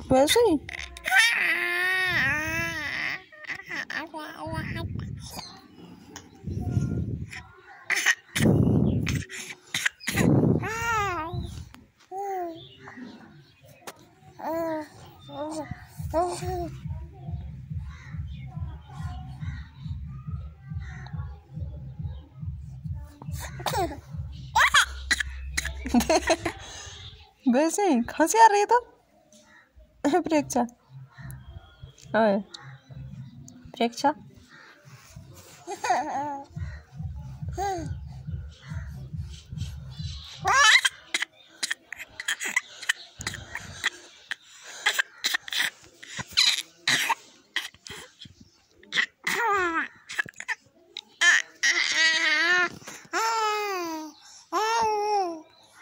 वैसे ही वैसे ही हंसी आ रही है तो प्रेक्षा ओए प्रेक्षा